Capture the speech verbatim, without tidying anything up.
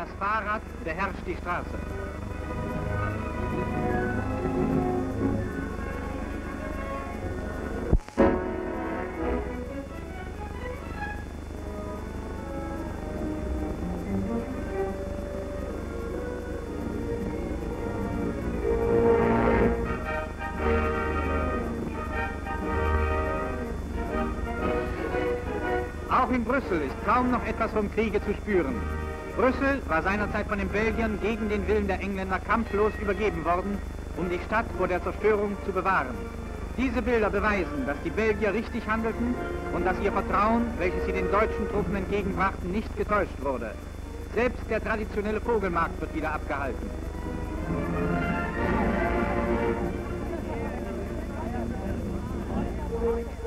Das Fahrrad beherrscht die Straße. Auch in Brüssel ist kaum noch etwas vom Kriege zu spüren. Brüssel war seinerzeit von den Belgiern gegen den Willen der Engländer kampflos übergeben worden, um die Stadt vor der Zerstörung zu bewahren. Diese Bilder beweisen, dass die Belgier richtig handelten und dass ihr Vertrauen, welches sie den deutschen Truppen entgegenbrachten, nicht getäuscht wurde. Selbst der traditionelle Vogelmarkt wird wieder abgehalten. Thank you.